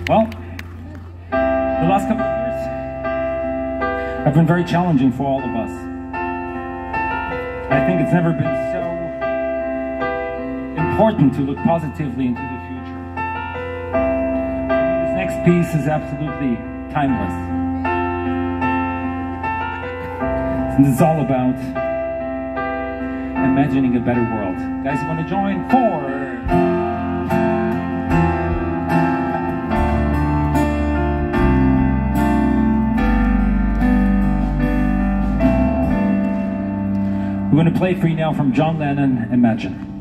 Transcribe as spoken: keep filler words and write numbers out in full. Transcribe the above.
Well, the last couple of years have been very challenging for all of us. I think it's never been so important to look positively into the future. This next piece is absolutely timeless. And it's all about imagining a better world. Guys, you want to join? Four. We're going to play for you now from John Lennon, Imagine.